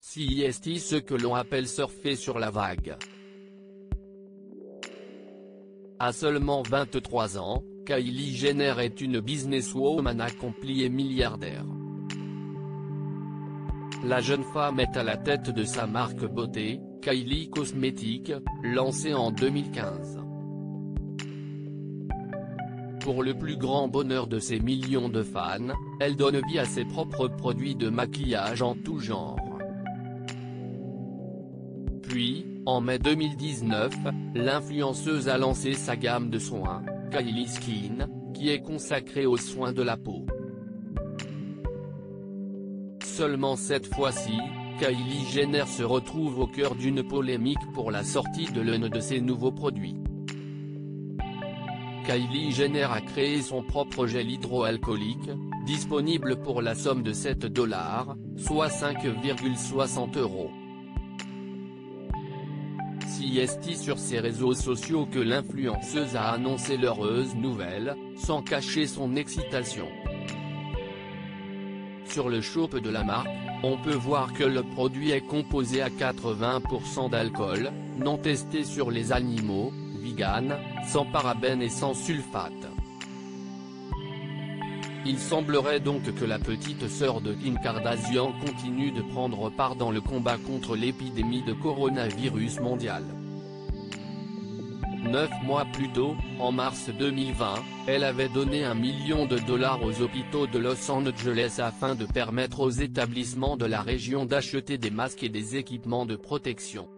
CIST, ce que l'on appelle surfer sur la vague. À seulement 23 ans, Kylie Jenner est une businesswoman accomplie et milliardaire. La jeune femme est à la tête de sa marque beauté, Kylie Cosmetics, lancée en 2015. Pour le plus grand bonheur de ses millions de fans, elle donne vie à ses propres produits de maquillage en tout genre. Puis, en mai 2019, l'influenceuse a lancé sa gamme de soins, Kylie Skin, qui est consacrée aux soins de la peau. Seulement cette fois-ci, Kylie Jenner se retrouve au cœur d'une polémique pour la sortie de l'un de ses nouveaux produits. Kylie Jenner a créé son propre gel hydroalcoolique, disponible pour la somme de $7, soit 5,60 €. CIST sur ses réseaux sociaux que l'influenceuse a annoncé l'heureuse nouvelle, sans cacher son excitation. Sur le shop de la marque, on peut voir que le produit est composé à 80% d'alcool, non testé sur les animaux, vegan, sans parabènes et sans sulfate. Il semblerait donc que la petite sœur de Kim Kardashian continue de prendre part dans le combat contre l'épidémie de coronavirus mondial. 9 mois plus tôt, en mars 2020, elle avait donné $1 million aux hôpitaux de Los Angeles afin de permettre aux établissements de la région d'acheter des masques et des équipements de protection.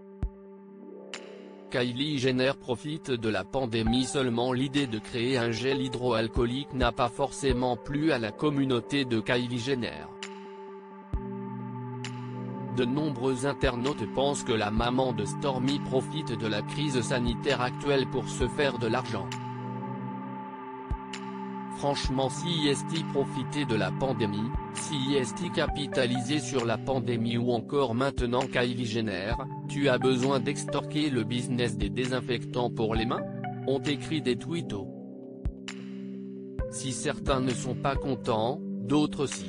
Kylie Jenner profite de la pandémie. Seulement l'idée de créer un gel hydroalcoolique n'a pas forcément plu à la communauté de Kylie Jenner. De nombreux internautes pensent que la maman de Stormi profite de la crise sanitaire actuelle pour se faire de l'argent. Franchement, CIST profiter de la pandémie, CIST capitaliser sur la pandémie ou encore maintenant Kylie Jenner, tu as besoin d'extorquer le business des désinfectants pour les mains? Ont écrit des tweetos. Si certains ne sont pas contents, d'autres si.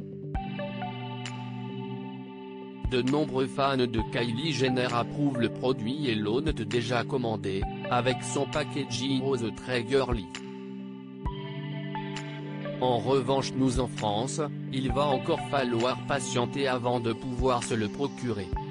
De nombreux fans de Kylie Jenner approuvent le produit et l'ont déjà commandé, avec son packaging rose très girly. En revanche, nous en France, il va encore falloir patienter avant de pouvoir se le procurer.